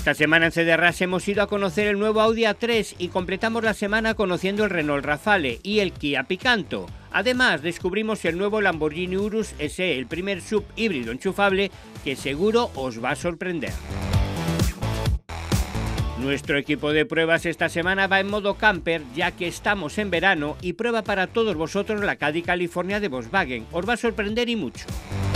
Esta semana en CDRAS hemos ido a conocer el nuevo Audi A3 y completamos la semana conociendo el Renault Rafale y el Kia Picanto. Además, descubrimos el nuevo Lamborghini Urus SE, el primer SUV híbrido enchufable que seguro os va a sorprender. Nuestro equipo de pruebas esta semana va en modo camper, ya que estamos en verano y prueba para todos vosotros la Caddy California de Volkswagen. Os va a sorprender y mucho.